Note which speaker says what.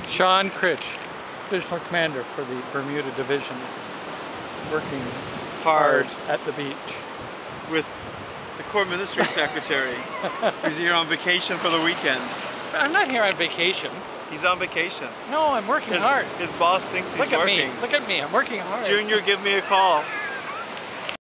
Speaker 1: Sean Critch, Divisional Commander for the Bermuda Division, working hard at the beach.
Speaker 2: With the Corps Ministry Secretary, who's here on vacation for the weekend.
Speaker 1: I'm not here on vacation.
Speaker 2: He's on vacation.
Speaker 1: No, I'm working hard.
Speaker 2: His boss thinks he's working.
Speaker 1: Look at me, I'm working hard.
Speaker 2: Junior, give me a call.